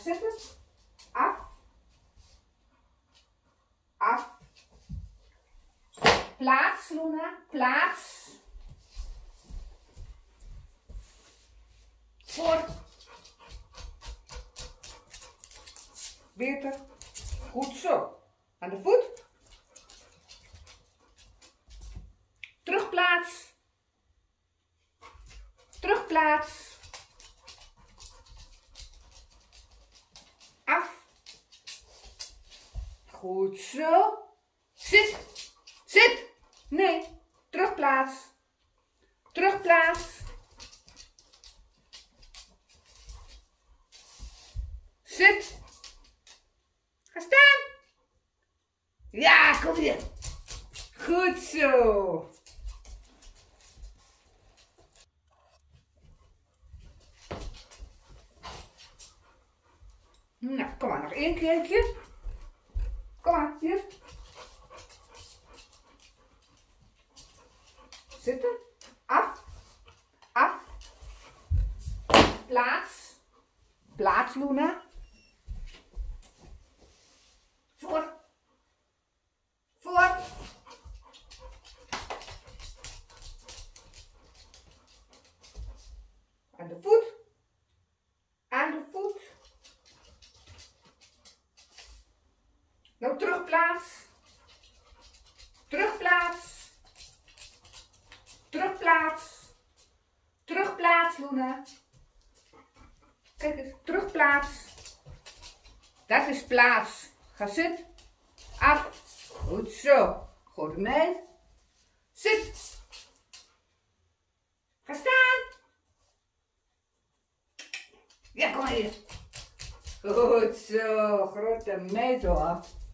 zitten. Af. Af. Plaats, Luna. Plaats. Voor. Beter. Goed zo. Aan de voet. Terugplaats. Terugplaats. Af. Goed zo. Zit. Zit. Nee. Terugplaats. Terugplaats. Zit. Ga staan. Ja, kom hier. Goed zo. Nou, kom maar, nog één keertje. Kom maar, hier. Zitten. Af. Af. Plaats. Plaats, Luna. Voor. Voor. Aan de voet. Aan de voet. Nou, terugplaats. Terugplaats. Terugplaats. Terugplaats, Luna. Kijk eens, terugplaats. Dat is plaats. Ga zitten. Af. Goed zo. Goed mee. Zit. Ga staan. Ja, kom maar hier. Goed zo. Grote meid hoor.